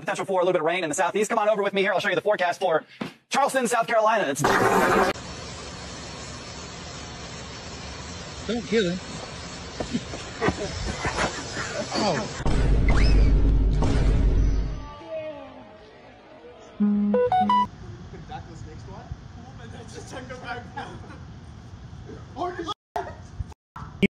potential for a little bit of rain in the southeast. Come on over with me here. I'll show you the forecast for Charleston, South Carolina. It's don't kill him. Oh. That was next one. Just check the back.